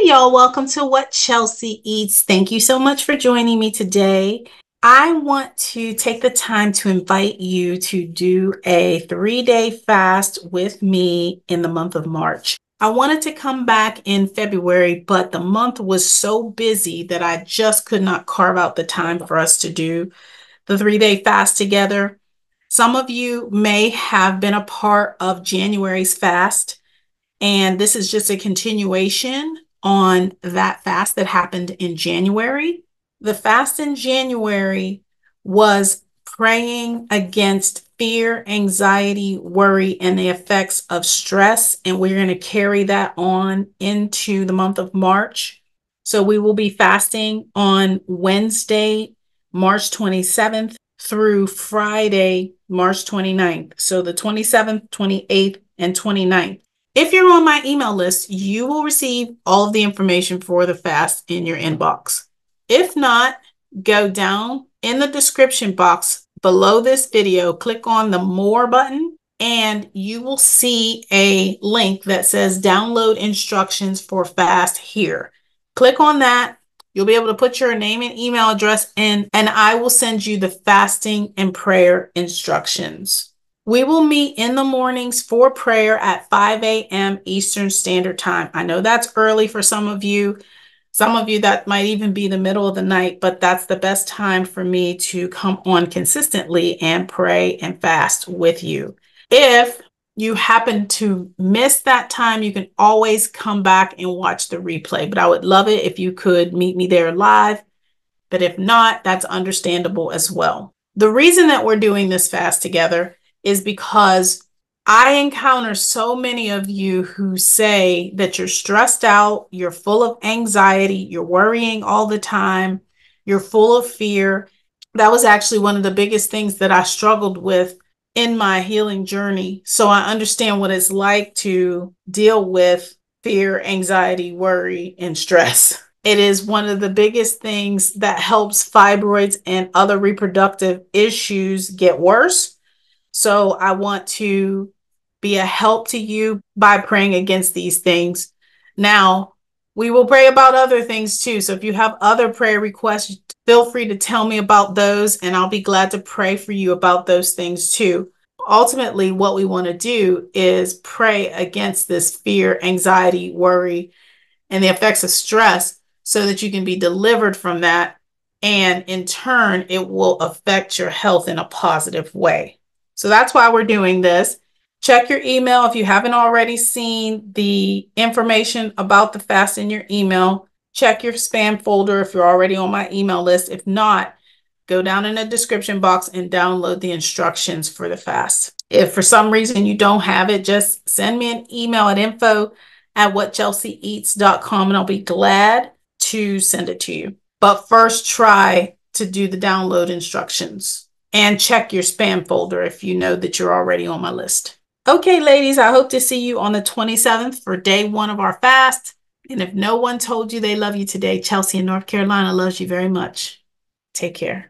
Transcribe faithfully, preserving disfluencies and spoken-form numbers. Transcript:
y'all. Welcome to What Chelsea Eats. Thank you so much for joining me today. I want to take the time to invite you to do a three-day fast with me in the month of March. I wanted to come back in February, but the month was so busy that I just could not carve out the time for us to do the three-day fast together. Some of you may have been a part of January's fast, and this is just a continuation on that fast that happened in January. The fast in January was praying against fear, anxiety, worry, and the effects of stress. And we're going to carry that on into the month of March. So we will be fasting on Wednesday, March twenty-seventh through Friday, March twenty-ninth. So the twenty-seventh, twenty-eighth, and twenty-ninth. If you're on my email list, you will receive all of the information for the fast in your inbox. If not, go down in the description box below this video, click on the More button, and you will see a link that says download instructions for fast here. Click on that. You'll be able to put your name and email address in, and I will send you the fasting and prayer instructions. We will meet in the mornings for prayer at five a m Eastern Standard Time. I know that's early for some of you. Some of you that might even be the middle of the night, but that's the best time for me to come on consistently and pray and fast with you. If you happen to miss that time, you can always come back and watch the replay, but I would love it if you could meet me there live. But if not, that's understandable as well. The reason that we're doing this fast together is because I encounter so many of you who say that you're stressed out, you're full of anxiety, you're worrying all the time, you're full of fear. That was actually one of the biggest things that I struggled with in my healing journey. So I understand what it's like to deal with fear, anxiety, worry, and stress. It is one of the biggest things that helps fibroids and other reproductive issues get worse. So I want to be a help to you by praying against these things. Now, we will pray about other things too. So if you have other prayer requests, feel free to tell me about those, and I'll be glad to pray for you about those things too. Ultimately, what we want to do is pray against this fear, anxiety, worry, and the effects of stress so that you can be delivered from that. And in turn, it will affect your health in a positive way. So that's why we're doing this. Check your email if you haven't already seen the information about the fast in your email. Check your spam folder if you're already on my email list. If not, go down in the description box and download the instructions for the fast. If for some reason you don't have it, just send me an email at info at what chelsea eats dot com and I'll be glad to send it to you. But first, try to do the download instructions. And check your spam folder if you know that you're already on my list. Okay, ladies, I hope to see you on the twenty-seventh for day one of our fast. And if no one told you they love you today, Chelsea in North Carolina loves you very much. Take care.